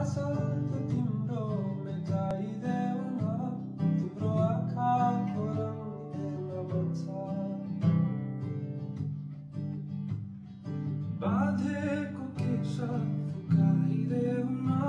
आँसु तिम्रो मेटाइदेऊ न, तिम्रो आँखाको रङ हेर्न मन छ। बाँधेको केश फुकाइदेऊ न,